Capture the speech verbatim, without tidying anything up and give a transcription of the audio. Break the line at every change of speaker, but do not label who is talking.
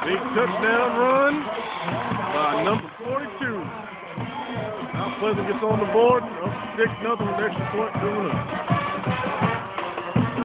Big touchdown run by number forty-two. Mount Pleasant gets on the board. Up six nothing with extra point coming up.